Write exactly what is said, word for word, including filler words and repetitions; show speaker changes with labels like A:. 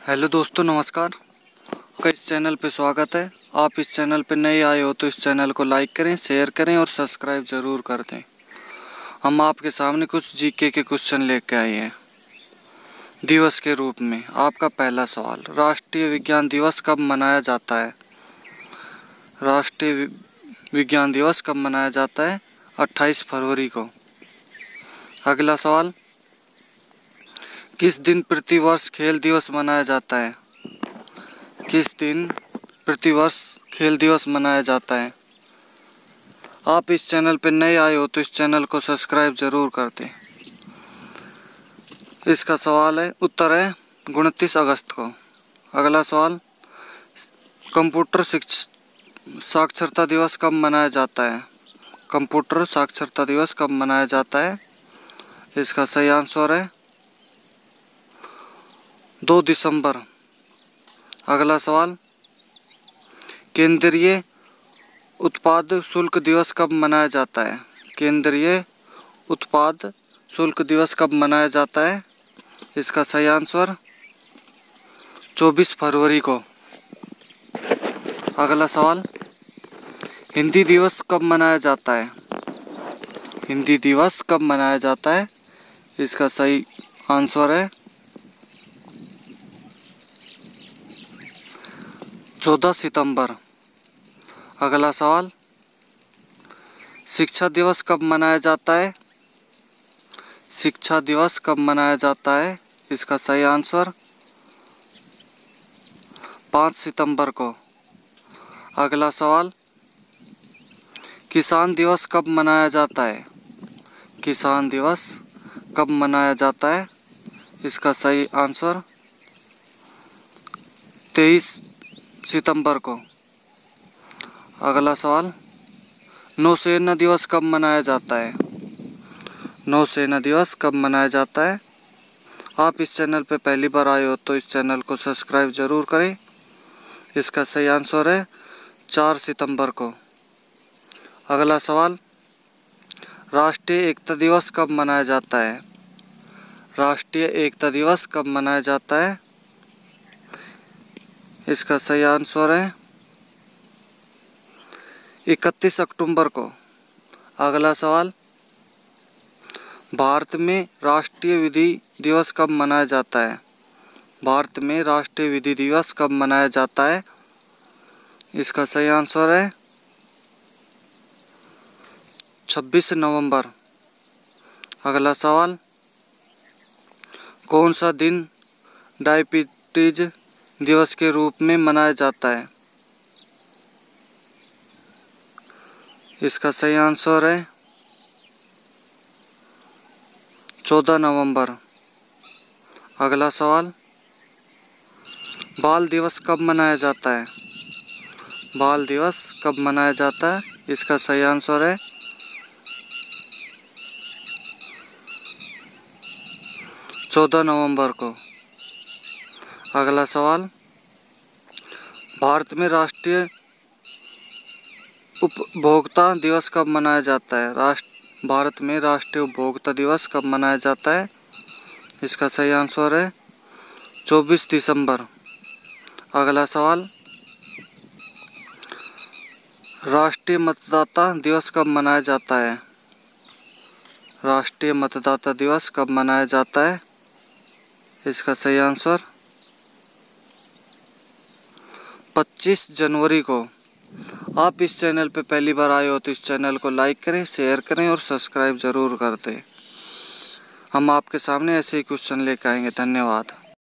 A: Hello दोस्तों, नमस्कार। आपका इस चैनल पे स्वागत है। आप इस चैनल पे नए आए हो तो इस चैनल को लाइक करें, शेयर करें और सब्सक्राइब ज़रूर कर दें। हम आपके सामने कुछ जीके के क्वेश्चन लेके आए हैं दिवस के रूप में। आपका पहला सवाल, राष्ट्रीय विज्ञान दिवस कब मनाया जाता है? राष्ट्रीय विज्ञान दिवस कब मनाया जाता है? अट्ठाईस फरवरी को। अगला सवाल, किस दिन प्रतिवर्ष खेल दिवस मनाया जाता है? किस दिन प्रतिवर्ष खेल दिवस मनाया जाता है? आप इस चैनल पर नए आए हो तो इस चैनल को सब्सक्राइब जरूर कर दें। इसका सवाल है, उत्तर है उनतीस अगस्त को। अगला सवाल, कंप्यूटर शिक्षा साक्षरता दिवस कब मनाया जाता है? कंप्यूटर साक्षरता दिवस कब मनाया जाता है? इसका सही आंसर है दो दिसंबर। अगला सवाल, केंद्रीय उत्पाद शुल्क दिवस कब मनाया जाता है? केंद्रीय उत्पाद शुल्क दिवस कब मनाया जाता है? इसका सही आंसर चौबीस फरवरी को। अगला सवाल, हिंदी दिवस कब मनाया जाता है? हिंदी दिवस कब मनाया जाता है? इसका सही आंसर है चौदह सितंबर। अगला सवाल, शिक्षा दिवस कब मनाया जाता है? शिक्षा दिवस कब मनाया जाता है? इसका सही आंसर पाँच सितंबर को। अगला सवाल, किसान दिवस कब मनाया जाता है? किसान दिवस कब मनाया जाता है? इसका सही आंसर तेईस सितंबर को। अगला सवाल, नौसेना दिवस कब मनाया जाता है? नौसेना दिवस कब मनाया जाता है? आप इस चैनल पे पहली बार आए हो तो इस चैनल को सब्सक्राइब जरूर करें। इसका सही आंसर है चार सितंबर को। अगला सवाल, राष्ट्रीय एकता दिवस कब मनाया जाता है? राष्ट्रीय एकता दिवस कब मनाया जाता है? इसका सही आंसर है इकतीस अक्टूबर को। अगला सवाल, भारत में राष्ट्रीय विधि दिवस कब मनाया जाता है? भारत में राष्ट्रीय विधि दिवस कब मनाया जाता है? इसका सही आंसर है छब्बीस नवंबर। अगला सवाल, कौन सा दिन डायबिटीज दिवस के रूप में मनाया जाता है? इसका सही आंसर है चौदह नवंबर। अगला सवाल, बाल दिवस कब मनाया जाता है? बाल दिवस कब मनाया जाता है? इसका सही आंसर है चौदह नवंबर को। अगला सवाल, भारत में राष्ट्रीय उपभोक्ता दिवस कब मनाया जाता है? राष्ट्र भारत में राष्ट्रीय उपभोक्ता दिवस कब मनाया जाता है? इसका सही आंसर है चौबीस दिसंबर। अगला सवाल, राष्ट्रीय मतदाता दिवस कब मनाया जाता है? राष्ट्रीय मतदाता दिवस कब मनाया जाता है? इसका सही आंसर पच्चीस जनवरी को। आप इस चैनल पे पहली बार आए हो तो इस चैनल को लाइक करें, शेयर करें और सब्सक्राइब जरूर कर दें। हम आपके सामने ऐसे ही क्वेश्चन लेकर आएंगे। धन्यवाद।